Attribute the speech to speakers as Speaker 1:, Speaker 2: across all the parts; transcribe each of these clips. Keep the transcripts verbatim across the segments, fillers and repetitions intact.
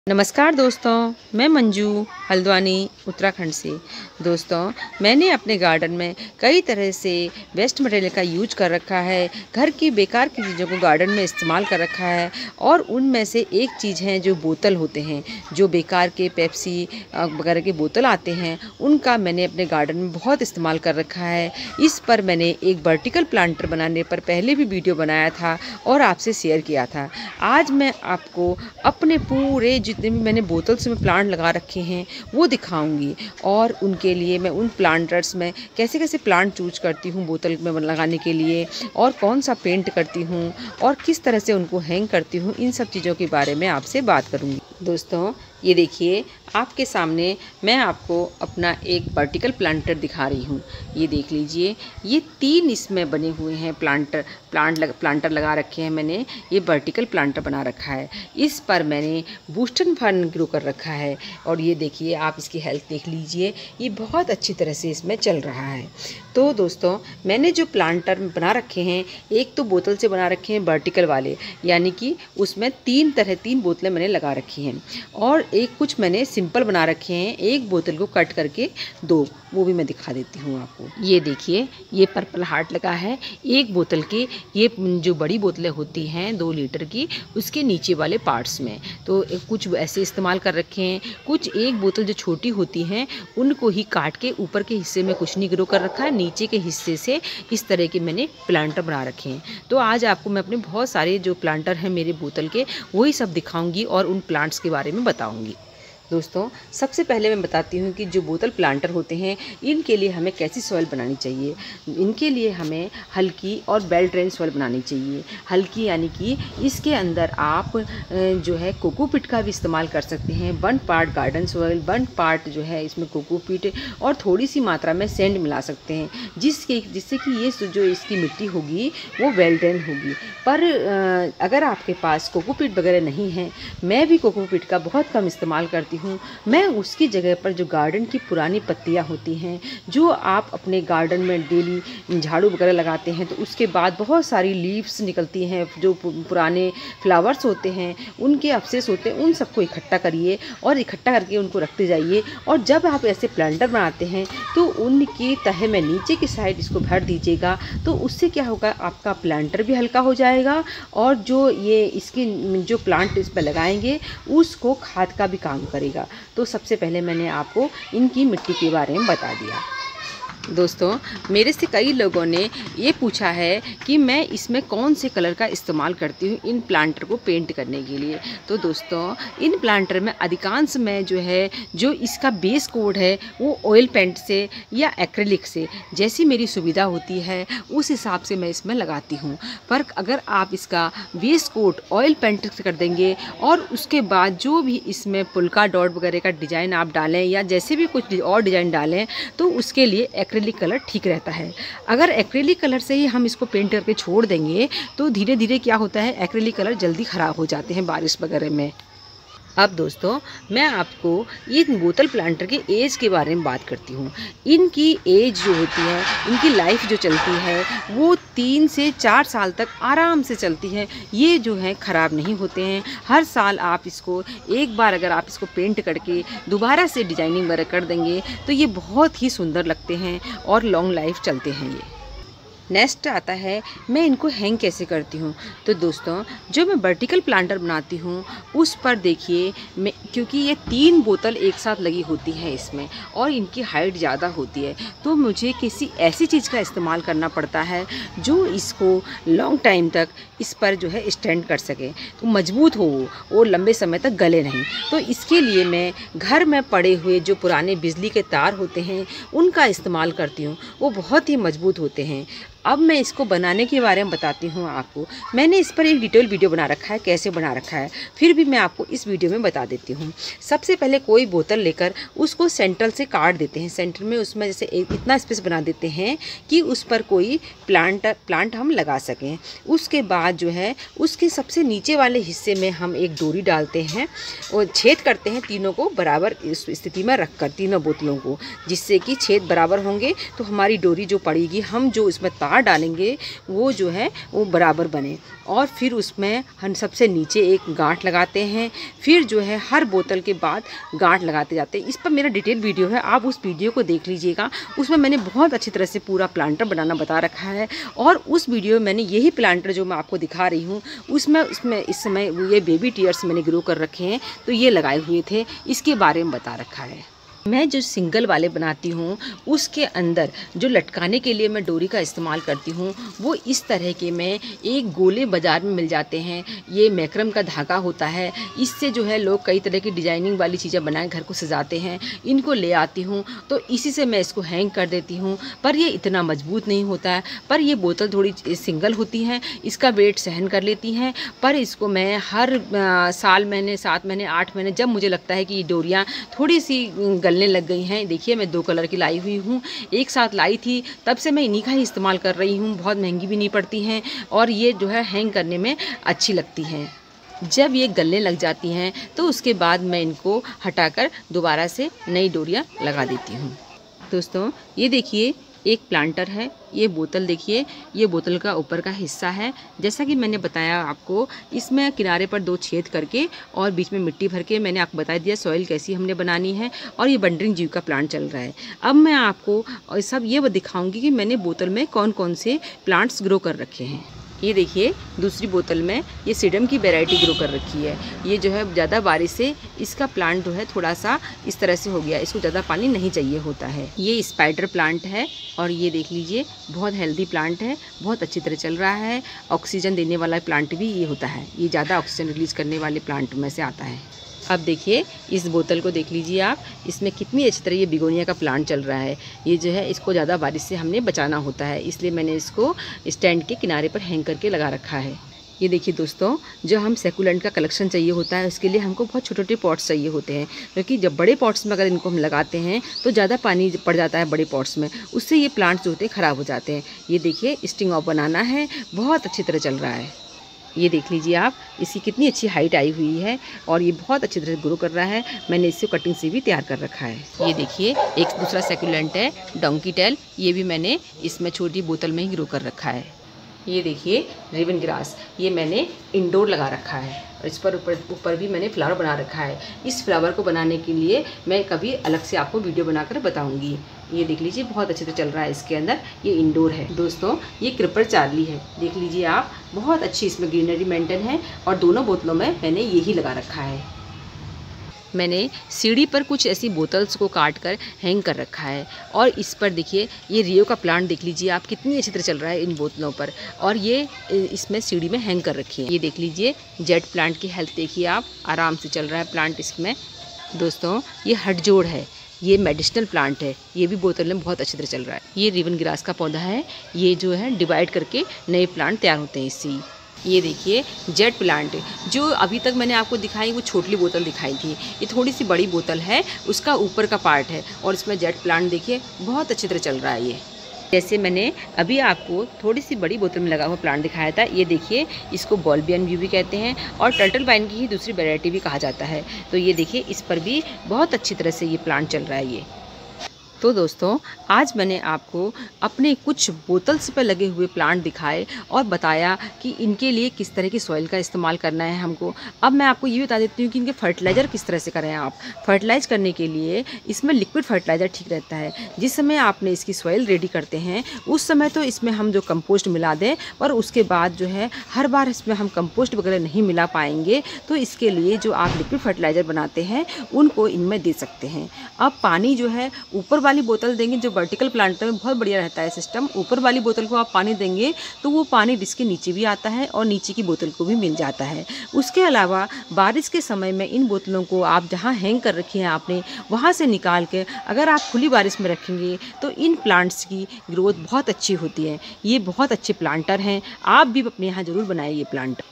Speaker 1: नमस्कार दोस्तों, मैं मंजू हल्द्वानी उत्तराखंड से। दोस्तों, मैंने अपने गार्डन में कई तरह से वेस्ट मटेरियल का यूज कर रखा है। घर की बेकार की चीज़ों को गार्डन में इस्तेमाल कर रखा है और उनमें से एक चीज़ है जो बोतल होते हैं, जो बेकार के पेप्सी वगैरह के बोतल आते हैं, उनका मैंने अपने गार्डन में बहुत इस्तेमाल कर रखा है। इस पर मैंने एक वर्टिकल प्लांटर बनाने पर पहले भी वीडियो बनाया था और आपसे शेयर किया था। आज मैं आपको अपने पूरे जितने भी मैंने बोतल्स में प्लांट लगा रखे हैं वो दिखाऊंगी और उनके लिए मैं उन प्लांटर्स में कैसे कैसे प्लांट चूज करती हूँ बोतल में लगाने के लिए और कौन सा पेंट करती हूँ और किस तरह से उनको हैंग करती हूँ, इन सब चीज़ों के बारे में आपसे बात करूँगी। दोस्तों, ये देखिए आपके सामने मैं आपको अपना एक वर्टिकल प्लांटर दिखा रही हूँ। ये देख लीजिए, ये तीन इसमें बने हुए हैं प्लांटर प्लांट लग, प्लांटर लगा रखे हैं मैंने। ये वर्टिकल प्लांटर बना रखा है। इस पर मैंने बूस्टन फर्न ग्रो कर रखा है और ये देखिए आप इसकी हेल्थ देख लीजिए, ये बहुत अच्छी तरह से इसमें चल रहा है। तो दोस्तों, मैंने जो प्लांटर बना रखे हैं, एक तो बोतल से बना रखे हैं वर्टिकल वाले, यानी कि उसमें तीन तरह तीन बोतलें मैंने लगा रखी हैं और एक कुछ मैंने सिंपल बना रखे हैं, एक बोतल को कट करके दो, वो भी मैं दिखा देती हूँ आपको। ये देखिए, ये पर्पल हार्ट लगा है एक बोतल के, ये जो बड़ी बोतलें होती हैं दो लीटर की, उसके नीचे वाले पार्ट्स में। तो कुछ ऐसे इस्तेमाल कर रखे हैं, कुछ एक बोतल जो छोटी होती हैं उनको ही काट के ऊपर के हिस्से में कुछ नहीं ग्रो कर रखा है, नीचे के हिस्से से इस तरह के मैंने प्लांटर बना रखे हैं। तो आज आपको मैं अपने बहुत सारे जो प्लांटर हैं मेरे बोतल के, वही सब दिखाऊंगी और उन प्लांट्स के बारे में बताऊंगी। दोस्तों, सबसे पहले मैं बताती हूँ कि जो बोतल प्लांटर होते हैं इनके लिए हमें कैसी सॉइल बनानी चाहिए। इनके लिए हमें हल्की और वेल ड्रेन सॉइल बनानी चाहिए। हल्की यानी कि इसके अंदर आप जो है कोकोपीट का भी इस्तेमाल कर सकते हैं। One part garden soil, one part जो है इसमें कोकोपीट और थोड़ी सी मात्रा में सैंड मिला सकते हैं, जिसके जिससे कि ये जो इसकी मिट्टी होगी वो वेल ड्रेन होगी। पर अगर आपके पास कोकोपीट वगैरह नहीं है, मैं भी कोकोपीट का बहुत कम इस्तेमाल करती हूँ हूँ मैं उसकी जगह पर जो गार्डन की पुरानी पत्तियाँ होती हैं, जो आप अपने गार्डन में डेली झाड़ू वगैरह लगाते हैं तो उसके बाद बहुत सारी लीव्स निकलती हैं, जो पुराने फ्लावर्स होते हैं उनके अवशेष होते हैं, उन सबको इकट्ठा करिए और इकट्ठा करके उनको रखते जाइए। और जब आप ऐसे प्लांटर बनाते हैं तो उनकी तह में नीचे की साइड इसको भर दीजिएगा। तो उससे क्या होगा, आपका प्लांटर भी हल्का हो जाएगा और जो ये इसकी जो प्लांट इस पर लगाएंगे उसको खाद का भी काम करेगा। तो सबसे पहले मैंने आपको इनकी मिट्टी के बारे में बता दिया। दोस्तों, मेरे से कई लोगों ने ये पूछा है कि मैं इसमें कौन से कलर का इस्तेमाल करती हूँ इन प्लांटर को पेंट करने के लिए। तो दोस्तों, इन प्लांटर में अधिकांश में जो है जो इसका बेस कोड है वो ऑयल पेंट से या एक्रेलिक से, जैसी मेरी सुविधा होती है उस हिसाब से मैं इसमें लगाती हूँ। पर अगर आप इसका बेस कोड ऑयल पेंट से कर देंगे और उसके बाद जो भी इसमें पुल्का डॉट वगैरह का डिज़ाइन आप डालें या जैसे भी कुछ और डिज़ाइन डालें तो उसके लिए एक्रेलिक कलर ठीक रहता है। अगर एक्रेलिक कलर से ही हम इसको पेंट करके छोड़ देंगे तो धीरे धीरे क्या होता है, एक्रेलिक कलर जल्दी ख़राब हो जाते हैं बारिश वगैरह में। अब दोस्तों, मैं आपको इन बोतल प्लांटर के एज के बारे में बात करती हूँ। इनकी एज जो होती है, इनकी लाइफ जो चलती है वो तीन से चार साल तक आराम से चलती है। ये जो है ख़राब नहीं होते हैं। हर साल आप इसको एक बार अगर आप इसको पेंट करके दोबारा से डिजाइनिंग वगैरह कर देंगे तो ये बहुत ही सुंदर लगते हैं और लॉन्ग लाइफ चलते हैं। ये नेक्स्ट आता है मैं इनको हैंग कैसे करती हूँ। तो दोस्तों, जो मैं वर्टिकल प्लांटर बनाती हूँ उस पर देखिए, मैं क्योंकि ये तीन बोतल एक साथ लगी होती है इसमें और इनकी हाइट ज़्यादा होती है, तो मुझे किसी ऐसी चीज़ का इस्तेमाल करना पड़ता है जो इसको लॉन्ग टाइम तक इस पर जो है स्टैंड कर सके, तो मजबूत हो और लंबे समय तक गले नहीं। तो इसके लिए मैं घर में पड़े हुए जो पुराने बिजली के तार होते हैं उनका इस्तेमाल करती हूँ, वो बहुत ही मजबूत होते हैं। अब मैं इसको बनाने के बारे में बताती हूँ आपको। मैंने इस पर एक डिटेल वीडियो बना रखा है, कैसे बना रखा है, फिर भी मैं आपको इस वीडियो में बता देती हूँ। सबसे पहले कोई बोतल लेकर उसको सेंट्रल से काट देते हैं, सेंटर में उसमें जैसे एक इतना स्पेस बना देते हैं कि उस पर कोई प्लांट प्लांट हम लगा सकें। उसके बाद जो है उसके सबसे नीचे वाले हिस्से में हम एक डोरी डालते हैं और छेद करते हैं तीनों को बराबर इस स्थिति में रख कर, तीनों बोतलों को, जिससे कि छेद बराबर होंगे तो हमारी डोरी जो पड़ेगी, हम जो इसमें तार गाढ़ डालेंगे वो जो है वो बराबर बने। और फिर उसमें हम सबसे नीचे एक गांठ लगाते हैं, फिर जो है हर बोतल के बाद गांठ लगाते जाते हैं। इस पर मेरा डिटेल वीडियो है, आप उस वीडियो को देख लीजिएगा। उसमें मैंने बहुत अच्छी तरह से पूरा प्लांटर बनाना बता रखा है। और उस वीडियो में मैंने यही प्लांटर जो मैं आपको दिखा रही हूँ उसमें उसमें इस समय ये बेबी टीयर्स मैंने ग्रो कर रखे हैं, तो ये लगाए हुए थे, इसके बारे में बता रखा है। मैं जो सिंगल वाले बनाती हूँ उसके अंदर जो लटकाने के लिए मैं डोरी का इस्तेमाल करती हूँ वो इस तरह के मैं एक गोले बाज़ार में मिल जाते हैं। ये मैक्रम का धागा होता है, इससे जो है लोग कई तरह की डिजाइनिंग वाली चीज़ें बनाए घर को सजाते हैं। इनको ले आती हूँ तो इसी से मैं इसको हैंग कर देती हूँ, पर ये इतना मजबूत नहीं होता है। पर ये बोतल थोड़ी सिंगल होती हैं, इसका वेट सहन कर लेती हैं। पर इसको मैं हर आ, साल महीने सात महीने आठ महीने जब मुझे लगता है कि ये डोरियाँ थोड़ी सी गलने लग गई हैं, देखिए मैं दो कलर की लाई हुई हूँ, एक साथ लाई थी, तब से मैं इन्हीं का ही इस्तेमाल कर रही हूँ। बहुत महंगी भी नहीं पड़ती हैं और ये जो है हैंग करने में अच्छी लगती हैं। जब ये गलने लग जाती हैं तो उसके बाद मैं इनको हटाकर दोबारा से नई डोरियाँ लगा देती हूँ। दोस्तों ये देखिए एक प्लांटर है, ये बोतल देखिए, ये बोतल का ऊपर का हिस्सा है। जैसा कि मैंने बताया आपको, इसमें किनारे पर दो छेद करके और बीच में मिट्टी भर के मैंने आपको बता दिया सॉइल कैसी हमने बनानी है। और ये बंडरिंग जीव का प्लांट चल रहा है। अब मैं आपको सब ये दिखाऊंगी कि मैंने बोतल में कौन कौन से प्लांट्स ग्रो कर रखे हैं। ये देखिए दूसरी बोतल में ये सीडम की वैरायटी ग्रो कर रखी है। ये जो है ज़्यादा बारिश से इसका प्लांट जो है थोड़ा सा इस तरह से हो गया, इसको ज़्यादा पानी नहीं चाहिए होता है। ये स्पाइडर प्लांट है और ये देख लीजिए बहुत हेल्दी प्लांट है, बहुत अच्छी तरह चल रहा है। ऑक्सीजन देने वाला प्लांट भी ये होता है, ये ज़्यादा ऑक्सीजन रिलीज़ करने वाले प्लांट में से आता है। अब देखिए इस बोतल को देख लीजिए आप, इसमें कितनी अच्छी तरह ये बिगोनिया का प्लांट चल रहा है। ये जो है इसको ज़्यादा बारिश से हमने बचाना होता है, इसलिए मैंने इसको स्टैंड के किनारे पर हैंग करके लगा रखा है। ये देखिए दोस्तों, जो हम सेकुलेंट का कलेक्शन चाहिए होता है उसके लिए हमको बहुत छोटे छोटे पॉट्स चाहिए होते हैं, क्योंकि जब बड़े पॉट्स में अगर इनको हम लगाते हैं तो ज़्यादा पानी पड़ जाता है बड़े पॉट्स में, उससे ये प्लांट्स जो होते हैं ख़राब हो जाते हैं। ये देखिए स्टिंग ऑफ बनाना है, बहुत अच्छी तरह चल रहा है। ये देख लीजिए आप, इसकी कितनी अच्छी हाइट आई हुई है और ये बहुत अच्छी तरह ग्रो कर रहा है। मैंने इससे कटिंग से भी तैयार कर रखा है। ये देखिए एक दूसरा सेकुलेंट है डोंकी टेल, ये भी मैंने इसमें छोटी बोतल में ही ग्रो कर रखा है। ये देखिए रिबन ग्रास, ये मैंने इंडोर लगा रखा है और इस पर ऊपर ऊपर भी मैंने फ्लावर बना रखा है। इस फ्लावर को बनाने के लिए मैं कभी अलग से आपको वीडियो बनाकर बताऊंगी। ये देख लीजिए बहुत अच्छे से चल रहा है इसके अंदर, ये इंडोर है। दोस्तों ये क्रिपर चार्ली है, देख लीजिए आप, बहुत अच्छी इसमें ग्रीनरी मेंटेन है और दोनों बोतलों में मैंने यही लगा रखा है। मैंने सीढ़ी पर कुछ ऐसी बोतल्स को काट कर हैंग कर रखा है और इस पर देखिए ये रियो का प्लांट देख लीजिए आप, कितनी अच्छी तरह चल रहा है इन बोतलों पर और ये इसमें सीढ़ी में हैंग कर रखी है। ये देख लीजिए जेट प्लांट की हेल्थ देखिए आप, आराम से चल रहा है प्लांट इसमें। दोस्तों ये हटजोड़ है, ये मेडिसिनल प्लांट है, ये भी बोतल में बहुत अच्छी तरह चल रहा है। ये रिबन ग्रास का पौधा है, ये जो है डिवाइड करके नए प्लांट तैयार होते हैं इससे। ये देखिए जेट प्लांट, जो अभी तक मैंने आपको दिखाई वो छोटी बोतल दिखाई थी, ये थोड़ी सी बड़ी बोतल है, उसका ऊपर का पार्ट है और इसमें जेट प्लांट देखिए बहुत अच्छी तरह चल रहा है। ये जैसे मैंने अभी आपको थोड़ी सी बड़ी बोतल में लगा हुआ प्लांट दिखाया था, ये देखिए इसको बॉल्बियन व्यू भी कहते हैं और टर्टल वाइन की ही दूसरी वैरायटी भी कहा जाता है। तो ये देखिए इस पर भी बहुत अच्छी तरह से ये प्लांट चल रहा है। ये तो दोस्तों आज मैंने आपको अपने कुछ बोतल्स पर लगे हुए प्लांट दिखाए और बताया कि इनके लिए किस तरह की सॉइल का इस्तेमाल करना है हमको। अब मैं आपको ये बता देती हूँ कि इनके फर्टिलाइज़र किस तरह से करें आप। फर्टिलाइज करने के लिए इसमें लिक्विड फर्टिलाइज़र ठीक रहता है। जिस समय आपने इसकी सॉइल रेडी करते हैं उस समय तो इसमें हम जो कंपोस्ट मिला दें, और उसके बाद जो है हर बार इसमें हम कंपोस्ट वगैरह नहीं मिला पाएंगे, तो इसके लिए जो आप लिक्विड फर्टिलाइज़र बनाते हैं उनको इनमें दे सकते हैं। अब पानी जो है ऊपर वाली बोतल देंगे, जो वर्टिकल प्लांट में बहुत बढ़िया रहता है सिस्टम, ऊपर वाली बोतल को आप पानी देंगे तो वो पानी इसके नीचे भी आता है और नीचे की बोतल को भी मिल जाता है। उसके अलावा बारिश के समय में इन बोतलों को आप जहाँ हैंग कर रखी हैं आपने, वहाँ से निकाल के अगर आप खुली बारिश में रखेंगे तो इन प्लांट्स की ग्रोथ बहुत अच्छी होती है। ये बहुत अच्छे प्लांटर हैं, आप भी अपने यहाँ ज़रूर बनाइए ये प्लांट।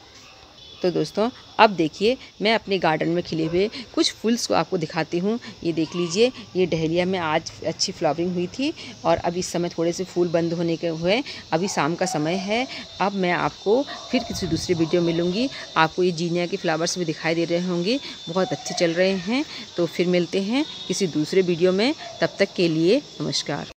Speaker 1: तो दोस्तों अब देखिए मैं अपने गार्डन में खिले हुए कुछ फूल्स को आपको दिखाती हूँ। ये देख लीजिए, ये डहेलिया में आज अच्छी फ्लावरिंग हुई थी और अब इस समय थोड़े से फूल बंद होने के हुए, अभी शाम का समय है। अब मैं आपको फिर किसी दूसरे वीडियो में मिलूँगी। आपको ये जीनिया के फ्लावर्स भी दिखाई दे रहे होंगे, बहुत अच्छे चल रहे हैं। तो फिर मिलते हैं किसी दूसरे वीडियो में, तब तक के लिए नमस्कार।